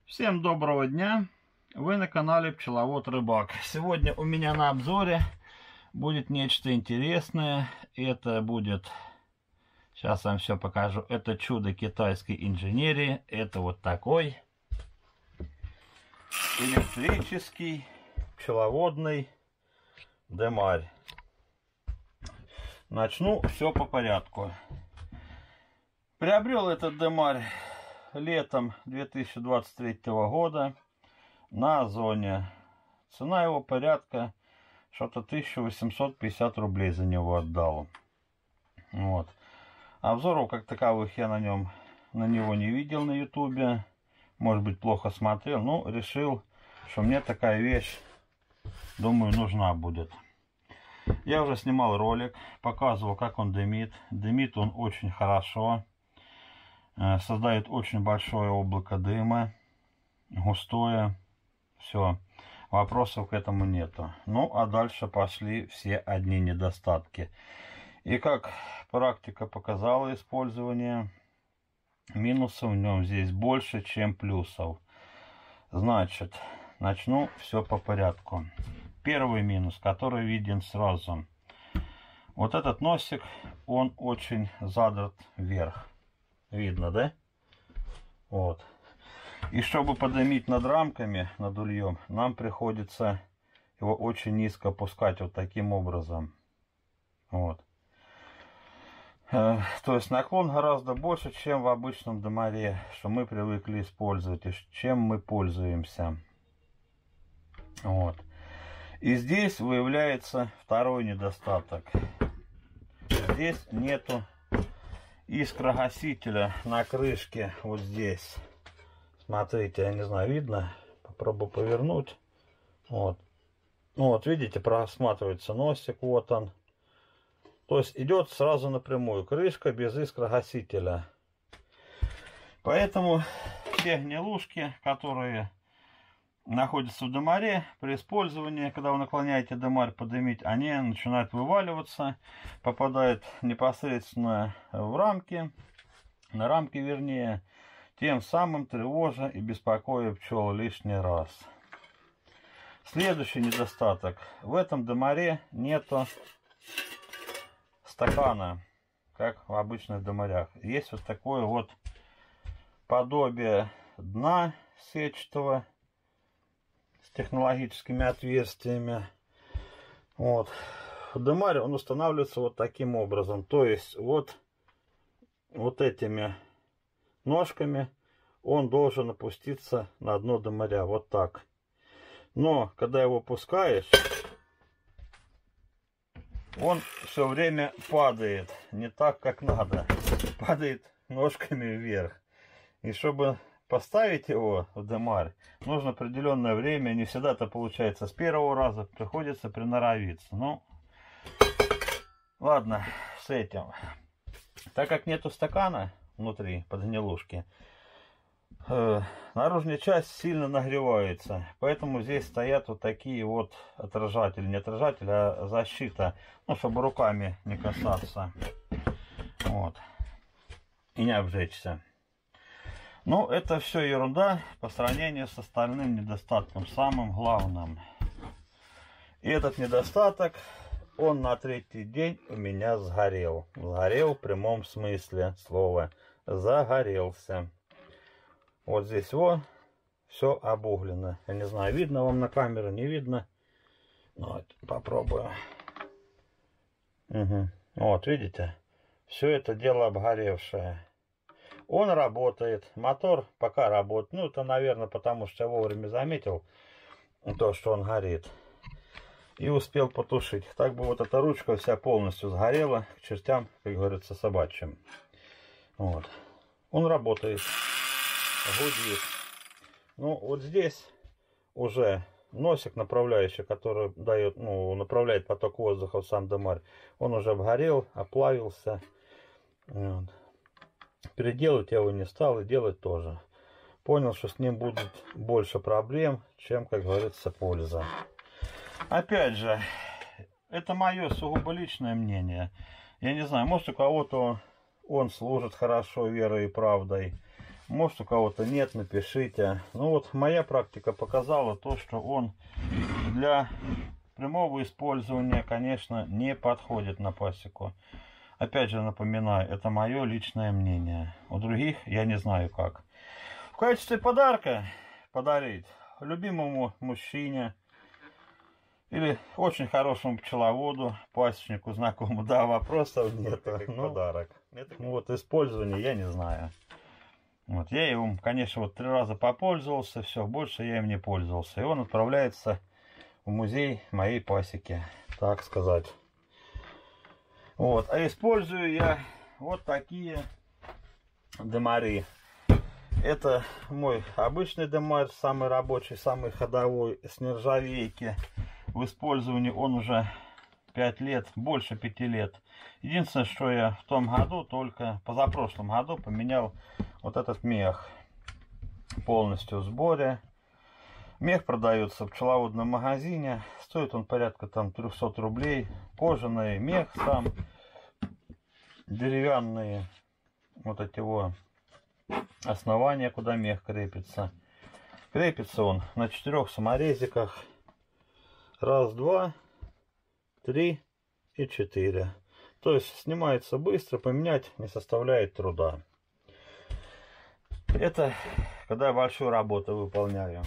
Всем доброго дня! Вы на канале Пчеловод Рыбак. Сегодня у меня на обзоре будет нечто интересное. Это будет, сейчас вам все покажу, это чудо китайской инженерии. Это вот такой электрический пчеловодный демарь. Начну все по порядку. Приобрел этот демарь летом 2023 года на Озоне. Цена его порядка что-то 1850 рублей за него отдал. Вот. Обзоров как таковых я на него не видел на ютубе. Может быть, плохо смотрел, но решил, что мне такая вещь, думаю, нужна будет. Я уже снимал ролик, показывал, как он дымит. Дымит он очень хорошо. Создает очень большое облако дыма, густое, все, вопросов к этому нету. Ну, а дальше пошли все одни недостатки. И как практика показала использование, минусов в нем здесь больше, чем плюсов. Значит, начну все по порядку. Первый минус, который виден сразу. Вот этот носик, он очень задрат вверх. Видно, да? Вот. И чтобы поднимить над рамками, над ульем, нам приходится его очень низко опускать вот таким образом. Вот. То есть наклон гораздо больше, чем в обычном демаре, что мы привыкли использовать и чем мы пользуемся. Вот. И здесь выявляется второй недостаток. Здесь нету искрогасителя на крышке вот здесь. Смотрите, я не знаю, видно? Попробую повернуть. Вот. Ну вот, видите, просматривается носик, вот он. То есть идет сразу напрямую. Крышка без искрогасителя. Поэтому все гнилушки, которые находятся в демаре, при использовании, когда вы наклоняете демарь подымить, они начинают вываливаться, попадают непосредственно в рамки, на рамки вернее, тем самым тревожа и беспокоя пчел лишний раз. Следующий недостаток. В этом демаре нету стакана, как в обычных демарях. Есть вот такое вот подобие дна сетчатого, технологическими отверстиями. Вот. Демарь, он устанавливается вот таким образом. То есть вот этими ножками он должен опуститься на дно демаря. Вот так. Но когда его опускаешь, он все время падает. Не так, как надо. Падает ножками вверх. И чтобы поставить его в демарь, нужно определенное время. Не всегда это получается с первого раза. Приходится приноровиться. Ну, ладно, с этим. Так как нету стакана внутри, под гнилушки, наружная часть сильно нагревается. Поэтому здесь стоят вот такие вот отражатели. Не отражатели, а защита. Ну, чтобы руками не касаться. Вот. И не обжечься. Но это все ерунда по сравнению с остальным недостатком, самым главным. И этот недостаток, он на третий день у меня сгорел. Сгорел в прямом смысле слова. Загорелся. Вот здесь вот все обуглено. Я не знаю, видно вам на камеру, не видно. Вот, попробую. Угу. Вот, видите? Все это дело обгоревшее. Он работает, мотор пока работает. Ну, это, наверное, потому что я вовремя заметил то, что он горит. И успел потушить. Так бы вот эта ручка вся полностью сгорела к чертям, как говорится, собачьим. Вот. Он работает, гудит. Ну, вот здесь уже носик направляющий, который дает, ну, направляет поток воздуха в сам демарь, он уже обгорел, оплавился. Вот. Переделать я его не стал и делать тоже. Понял, что с ним будет больше проблем, чем, как говорится, польза. Опять же, это мое сугубо личное мнение. Я не знаю, может, у кого-то он служит хорошо верой и правдой. Может, у кого-то нет, напишите. Ну вот моя практика показала то, что он для прямого использования, конечно, не подходит на пасеку. Опять же напоминаю, это мое личное мнение. У других я не знаю как. В качестве подарка подарить любимому мужчине или очень хорошему пчеловоду, пасечнику, знакомому. Да, вопросов нет. Ну, подарок. Вот использование я не знаю. Вот, я им, конечно, вот 3 раза попользовался, все, больше я им не пользовался. И он отправляется в музей моей пасеки, так сказать. Вот, а использую я вот такие демари. Это мой обычный демарь, самый рабочий, самый ходовой, с нержавейки. В использовании он уже 5 лет, больше 5 лет. Единственное, что я в том году, только позапрошлом году поменял вот этот мех полностью в сборе. Мех продается в пчеловодном магазине. Стоит он порядка там 300 рублей. Кожаный мех сам. Деревянные вот эти вот основания, куда мех крепится. Крепится он на 4 саморезиках. 1, 2, 3 и 4. То есть снимается быстро, поменять не составляет труда. Это когда я большую работу выполняю.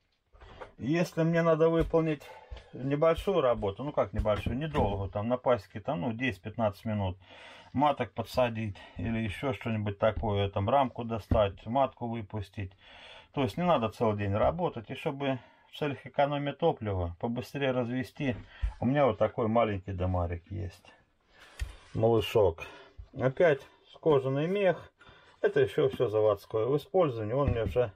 Если мне надо выполнить небольшую работу, ну как небольшую, недолго, там на пасеке, там, ну 10-15 минут, маток подсадить или еще что-нибудь такое, там рамку достать, матку выпустить. То есть не надо целый день работать, и чтобы в целях экономии топлива побыстрее развести, у меня вот такой маленький демарик есть. Малышок. Опять кожаный мех. Это еще все заводское в использовании. Он мне уже,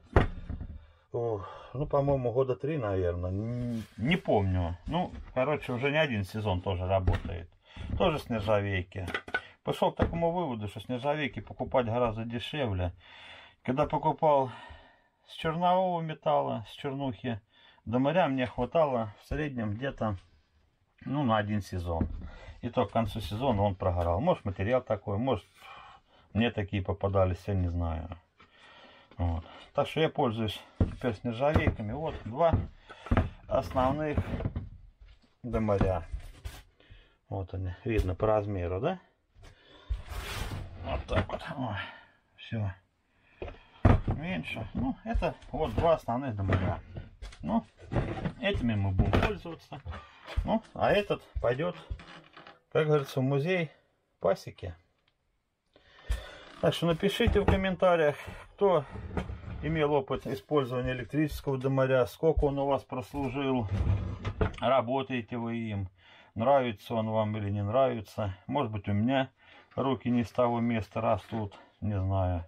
ну, по-моему, года 3, наверное. Не помню. Ну, короче, уже не один сезон тоже работает. Тоже с нержавейки. Пошел к такому выводу, что с нержавейки покупать гораздо дешевле. Когда покупал с чернового металла, с чернухи, демаря мне хватало в среднем где-то, ну, на 1 сезон. И то к концу сезона он прогорал. Может, материал такой, может, мне такие попадались, я не знаю. Вот. Так что я пользуюсь теперь с нержавейками. Вот 2 основных демаря. Вот они, видно по размеру, да? Вот так вот. Ой, все. Меньше. Ну, это вот 2 основных демаря. Ну, этими мы будем пользоваться. Ну, а этот пойдет, как говорится, в музей пасеки. Так что напишите в комментариях, кто имел опыт использования электрического демаря, сколько он у вас прослужил, работаете вы им, нравится он вам или не нравится. Может быть, у меня руки не с того места растут, не знаю.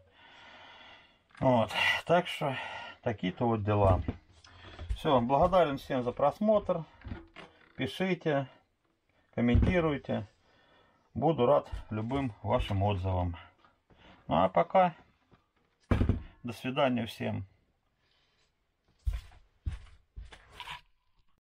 Вот, так что такие-то вот дела. Все, благодарен всем за просмотр. Пишите, комментируйте. Буду рад любым вашим отзывам. Ну а пока, до свидания всем.